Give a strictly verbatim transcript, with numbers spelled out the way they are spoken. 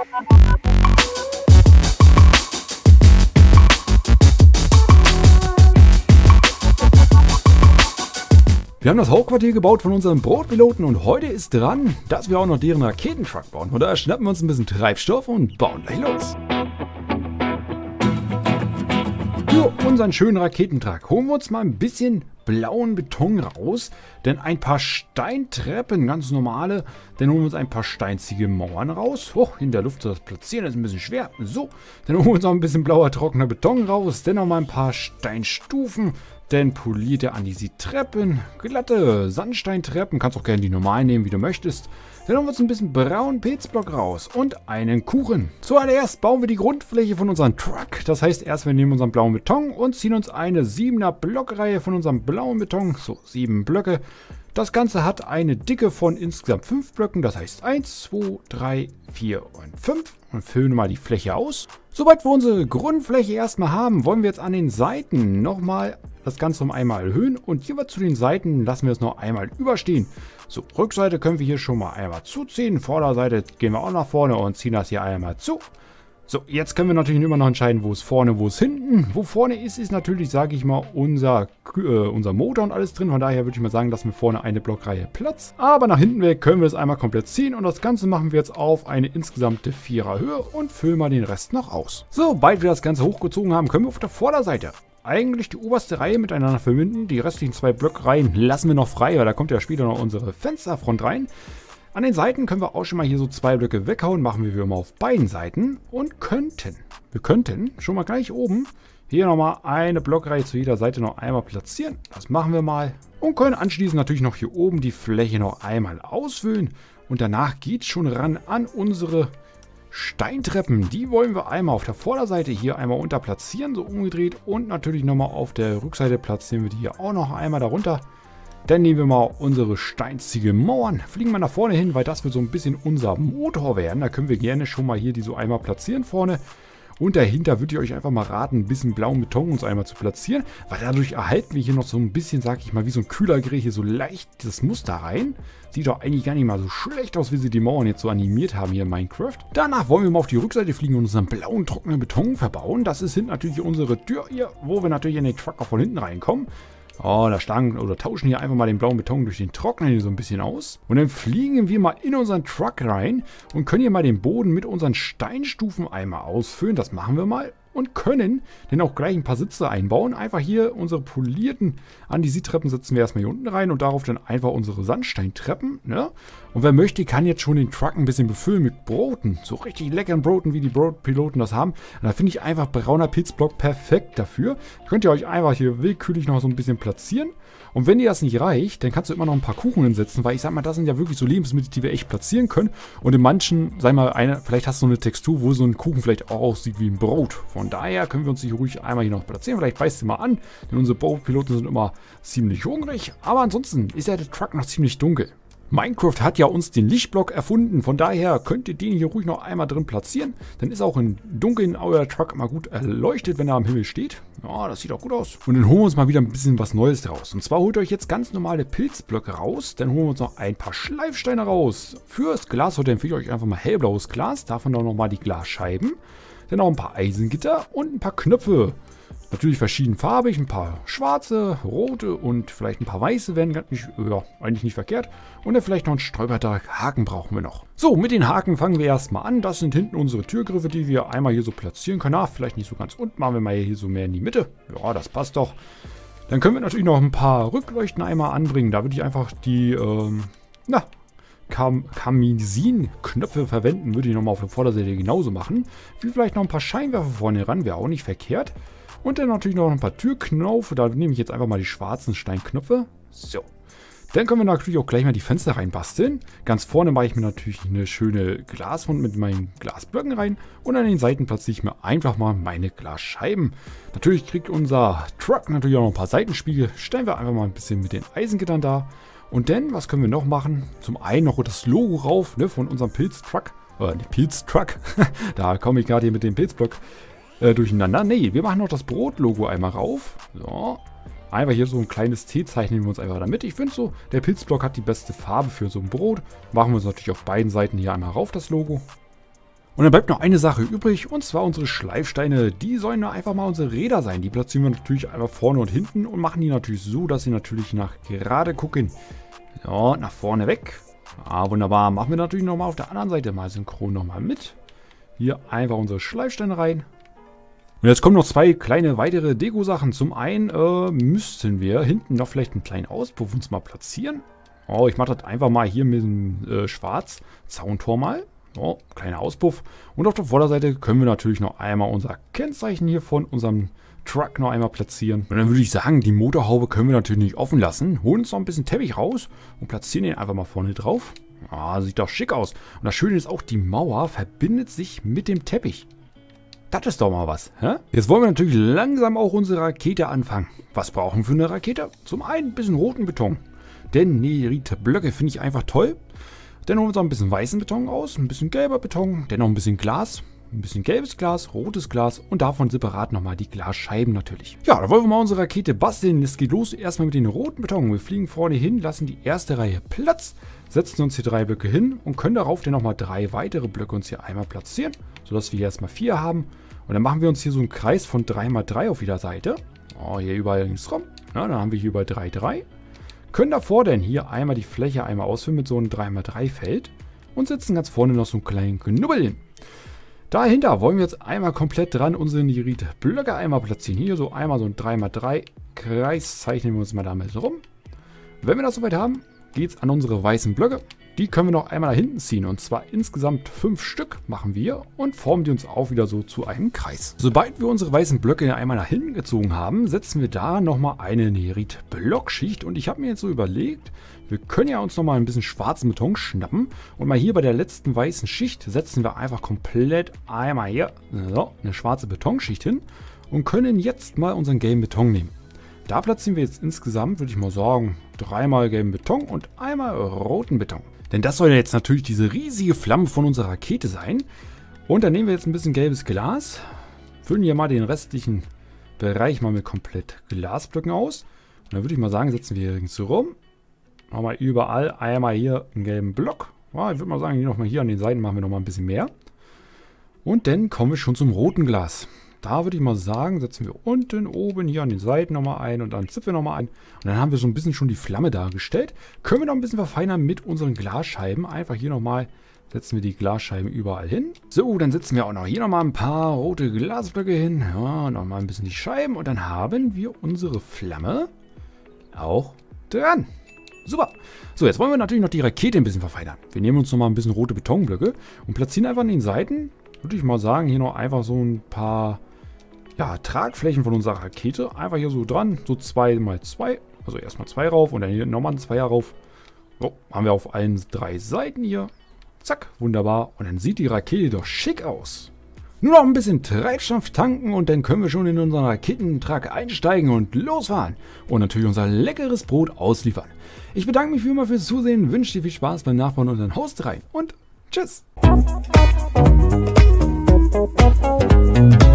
Wir haben das Hauptquartier gebaut von unserem Brotpiloten und heute ist dran, dass wir auch noch deren Raketentruck bauen. Von daher schnappen wir uns ein bisschen Treibstoff und bauen gleich los. Für unseren schönen Raketentruck holen wir uns mal ein bisschen blauen Beton raus, denn ein paar Steintreppen, ganz normale, dann holen wir uns ein paar steinzige Mauern raus. Oh, in der Luft das Platzieren ist ein bisschen schwer. So, dann holen wir uns noch ein bisschen blauer trockener Beton raus, dann noch mal ein paar Steinstufen. Dann polierte Andesit-Treppen, glatte Sandsteintreppen, kannst auch gerne die normalen nehmen, wie du möchtest. Dann haben wir uns ein bisschen braunen Pilzblock raus und einen Kuchen. Zuallererst bauen wir die Grundfläche von unserem Truck. Das heißt, erst wir nehmen unseren blauen Beton und ziehen uns eine siebener Blockreihe von unserem blauen Beton. So, sieben Blöcke. Das Ganze hat eine Dicke von insgesamt fünf Blöcken. Das heißt eins, zwei, drei, vier und fünf. Und füllen mal die Fläche aus. Sobald wir unsere Grundfläche erstmal haben, wollen wir jetzt an den Seiten nochmal das Ganze um einmal erhöhen. Und jeweils zu den Seiten lassen wir es noch einmal überstehen. So, Rückseite können wir hier schon mal einmal zuziehen. Vorderseite gehen wir auch nach vorne und ziehen das hier einmal zu. So, jetzt können wir natürlich immer noch entscheiden, wo es vorne, wo es hinten. Wo vorne ist, ist natürlich, sage ich mal, unser, äh, unser Motor und alles drin. Von daher würde ich mal sagen, lassen wir vorne eine Blockreihe Platz. Aber nach hinten weg können wir es einmal komplett ziehen. Und das Ganze machen wir jetzt auf eine insgesamte Vierer Höhe und füllen mal den Rest noch aus. Sobald wir das Ganze hochgezogen haben, können wir auf der Vorderseite eigentlich die oberste Reihe miteinander verbinden. Die restlichen zwei Blockreihen lassen wir noch frei, weil da kommt ja später noch unsere Fensterfront rein. An den Seiten können wir auch schon mal hier so zwei Blöcke weghauen. Machen wir wie immer auf beiden Seiten. Und könnten, wir könnten schon mal gleich oben hier nochmal eine Blockreihe zu jeder Seite noch einmal platzieren. Das machen wir mal. Und können anschließend natürlich noch hier oben die Fläche noch einmal ausfüllen. Und danach geht es schon ran an unsere Steintreppen. Die wollen wir einmal auf der Vorderseite hier einmal unter platzieren, so umgedreht. Und natürlich nochmal auf der Rückseite platzieren wir die hier auch noch einmal darunter. Dann nehmen wir mal unsere steinzige Mauern, fliegen mal nach vorne hin, weil das wird so ein bisschen unser Motor werden. Da können wir gerne schon mal hier die so einmal platzieren vorne. Und dahinter würde ich euch einfach mal raten, ein bisschen blauen Beton uns einmal zu platzieren. Weil dadurch erhalten wir hier noch so ein bisschen, sag ich mal, wie so ein Kühlergerät hier so leicht das Muster rein. Sieht doch eigentlich gar nicht mal so schlecht aus, wie sie die Mauern jetzt so animiert haben hier in Minecraft. Danach wollen wir mal auf die Rückseite fliegen und unseren blauen trockenen Beton verbauen. Das ist hinten natürlich unsere Tür hier, wo wir natürlich in den Truck auch von hinten reinkommen. Oh, da schlagen oder tauschen hier einfach mal den blauen Beton durch den Trockner hier so ein bisschen aus. Und dann fliegen wir mal in unseren Truck rein und können hier mal den Boden mit unseren Steinstufen einmal ausfüllen. Das machen wir mal. Und können dann auch gleich ein paar Sitze einbauen. Einfach hier unsere polierten Andesit-Treppen setzen wir erstmal hier unten rein und darauf dann einfach unsere Sandsteintreppen. Ne? Und wer möchte, kann jetzt schon den Truck ein bisschen befüllen mit Broten. So richtig leckeren Broten, wie die Brotpiloten das haben. Und da finde ich einfach brauner Pilzblock perfekt dafür. Könnt ihr euch einfach hier willkürlich noch so ein bisschen platzieren. Und wenn dir das nicht reicht, dann kannst du immer noch ein paar Kuchen hinsetzen, weil ich sag mal, das sind ja wirklich so Lebensmittel, die wir echt platzieren können. Und in manchen, sag mal, eine, vielleicht hast du so eine Textur, wo so ein Kuchen vielleicht auch aussieht wie ein Brot. Von daher können wir uns hier ruhig einmal hier noch platzieren. Vielleicht beißt du mal an, denn unsere Brotpiloten sind immer ziemlich hungrig. Aber ansonsten ist ja der Truck noch ziemlich dunkel. Minecraft hat ja uns den Lichtblock erfunden, von daher könnt ihr den hier ruhig noch einmal drin platzieren. Dann ist auch im Dunkeln euer Truck immer gut erleuchtet, wenn er am Himmel steht. Ja, das sieht auch gut aus. Und dann holen wir uns mal wieder ein bisschen was Neues raus. Und zwar holt euch jetzt ganz normale Pilzblöcke raus. Dann holen wir uns noch ein paar Schleifsteine raus. Fürs Glas heute empfehle ich euch einfach mal hellblaues Glas. Davon dann nochmal die Glasscheiben. Dann auch ein paar Eisengitter und ein paar Knöpfe. Natürlich verschiedenfarbig, ein paar schwarze, rote und vielleicht ein paar weiße wären nicht, ja, eigentlich nicht verkehrt. Und dann vielleicht noch ein stolperter Haken brauchen wir noch. So, mit den Haken fangen wir erstmal an. Das sind hinten unsere Türgriffe, die wir einmal hier so platzieren können. Ah, vielleicht nicht so ganz unten, machen wir mal hier so mehr in die Mitte. Ja, das passt doch. Dann können wir natürlich noch ein paar Rückleuchten einmal anbringen. Da würde ich einfach die, ähm, na, Kam Kamisin-Knöpfe verwenden. Würde ich nochmal auf der Vorderseite genauso machen. Wie vielleicht noch ein paar Scheinwerfer vorne ran, wäre auch nicht verkehrt. Und dann natürlich noch ein paar Türknöpfe. Da nehme ich jetzt einfach mal die schwarzen Steinknöpfe. So. Dann können wir natürlich auch gleich mal die Fenster reinbasteln. Ganz vorne mache ich mir natürlich eine schöne Glaswand mit meinen Glasblöcken rein. Und an den Seiten platziere ich mir einfach mal meine Glasscheiben. Natürlich kriegt unser Truck natürlich auch noch ein paar Seitenspiegel. Stellen wir einfach mal ein bisschen mit den Eisengittern da. Und dann, was können wir noch machen? Zum einen noch das Logo rauf, ne, von unserem Pilztruck. Äh, ne, Pilztruck. Da komme ich gerade hier mit dem Pilzblock äh, durcheinander. Ne, wir machen noch das Brotlogo einmal rauf. So. Einfach hier so ein kleines T-Zeichen nehmen wir uns einfach damit. Ich finde so, der Pilzblock hat die beste Farbe für so ein Brot. Machen wir uns natürlich auf beiden Seiten hier einmal rauf, das Logo. Und dann bleibt noch eine Sache übrig, und zwar unsere Schleifsteine. Die sollen einfach mal unsere Räder sein. Die platzieren wir natürlich einfach vorne und hinten und machen die natürlich so, dass sie natürlich nach gerade gucken. Ja, nach vorne weg. Ah, wunderbar. Machen wir natürlich nochmal auf der anderen Seite mal synchron nochmal mit. Hier einfach unsere Schleifsteine rein. Und jetzt kommen noch zwei kleine weitere Deko-Sachen. Zum einen äh, müssten wir hinten noch vielleicht einen kleinen Auspuff uns mal platzieren. Oh, ich mache das einfach mal hier mit dem äh, Schwarz-Zauntor mal. Oh, kleiner Auspuff. Und auf der Vorderseite können wir natürlich noch einmal unser Kennzeichen hier von unserem Truck noch einmal platzieren. Und dann würde ich sagen, die Motorhaube können wir natürlich nicht offen lassen. Holen uns noch ein bisschen Teppich raus und platzieren den einfach mal vorne drauf. Ah, sieht doch schick aus. Und das Schöne ist auch, die Mauer verbindet sich mit dem Teppich. Das ist doch mal was, hä? Jetzt wollen wir natürlich langsam auch unsere Rakete anfangen. Was brauchen wir für eine Rakete? Zum einen ein bisschen roten Beton. Denn Nerite-Blöcke finde ich einfach toll. Dann holen wir uns auch ein bisschen weißen Beton aus, ein bisschen gelber Beton, dann noch ein bisschen Glas, ein bisschen gelbes Glas, rotes Glas und davon separat nochmal die Glasscheiben natürlich. Ja, da wollen wir mal unsere Rakete basteln. Es geht los erstmal mit den roten Beton. Wir fliegen vorne hin, lassen die erste Reihe Platz, setzen uns hier drei Blöcke hin und können darauf dann nochmal drei weitere Blöcke uns hier einmal platzieren, sodass wir hier erstmal vier haben. Und dann machen wir uns hier so einen Kreis von drei mal drei auf jeder Seite. Oh, hier überall links rum. Na, dann haben wir hier über drei, drei. Können davor denn hier einmal die Fläche einmal ausfüllen mit so einem drei mal drei Feld und setzen ganz vorne noch so einen kleinen Knubbel hin. Dahinter wollen wir jetzt einmal komplett dran unsere Nerite-Blöcke einmal platzieren. Hier so einmal so ein drei mal drei Kreis zeichnen wir uns mal damit rum. Wenn wir das soweit haben, geht es an unsere weißen Blöcke. Die können wir noch einmal nach hinten ziehen und zwar insgesamt fünf Stück machen wir und formen die uns auch wieder so zu einem Kreis. Sobald wir unsere weißen Blöcke einmal nach hinten gezogen haben, setzen wir da nochmal eine Nerite-Blockschicht und ich habe mir jetzt so überlegt, wir können ja uns nochmal ein bisschen schwarzen Beton schnappen und mal hier bei der letzten weißen Schicht setzen wir einfach komplett einmal hier so, eine schwarze Betonschicht hin und können jetzt mal unseren gelben Beton nehmen. Da platzieren wir jetzt insgesamt, würde ich mal sagen, dreimal gelben Beton und einmal roten Beton. Denn das soll ja jetzt natürlich diese riesige Flamme von unserer Rakete sein. Und dann nehmen wir jetzt ein bisschen gelbes Glas, füllen hier mal den restlichen Bereich mal mit komplett Glasblöcken aus. Und dann würde ich mal sagen, setzen wir hier links rum. Nochmal überall einmal hier einen gelben Block. Ja, ich würde mal sagen, hier nochmal hier an den Seiten machen wir nochmal ein bisschen mehr. Und dann kommen wir schon zum roten Glas. Da würde ich mal sagen, setzen wir unten, oben hier an den Seiten nochmal ein und dann zippen wir nochmal ein. Und dann haben wir so ein bisschen schon die Flamme dargestellt. Können wir noch ein bisschen verfeinern mit unseren Glasscheiben. Einfach hier nochmal setzen wir die Glasscheiben überall hin. So, dann setzen wir auch noch hier nochmal ein paar rote Glasblöcke hin. Ja, nochmal ein bisschen die Scheiben. Und dann haben wir unsere Flamme auch dran. Super. So, jetzt wollen wir natürlich noch die Rakete ein bisschen verfeinern. Wir nehmen uns nochmal ein bisschen rote Betonblöcke und platzieren einfach an den Seiten, würde ich mal sagen, hier noch einfach so ein paar... Ja, Tragflächen von unserer Rakete. Einfach hier so dran. So zwei mal zwei. Also erstmal zwei rauf und dann hier nochmal ein Zweier rauf. So, haben wir auf allen drei Seiten hier. Zack, wunderbar. Und dann sieht die Rakete doch schick aus. Nur noch ein bisschen Treibstoff tanken und dann können wir schon in unseren Raketentruck einsteigen und losfahren. Und natürlich unser leckeres Brot ausliefern. Ich bedanke mich wie immer fürs Zusehen, wünsche dir viel Spaß beim Nachbauen und dann Haus rein. Und tschüss.